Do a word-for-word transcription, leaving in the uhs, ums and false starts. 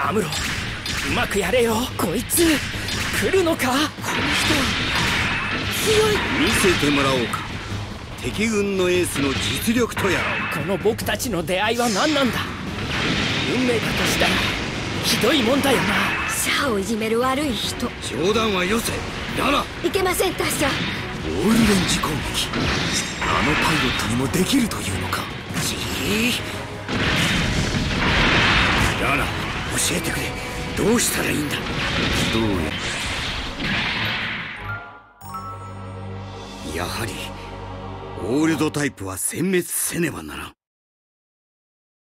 アムロ、うまくやれよ。こいつ来るのか。この人は強い。 見せてもらおうか、敵軍のエースの実力とやらを。この僕たちの出会いは何なんだ。運命だとしたらひどいもんだよな。 シャアをいじめる悪い人。 冗談はよせ。ラナ、 いけません達者。 オールレンジ攻撃、あのパイロットにもできるというのか。 じいラナ、教えてくれ。どうしたらいいんだ。 どうややはりオールドタイプは殲滅せねばならん。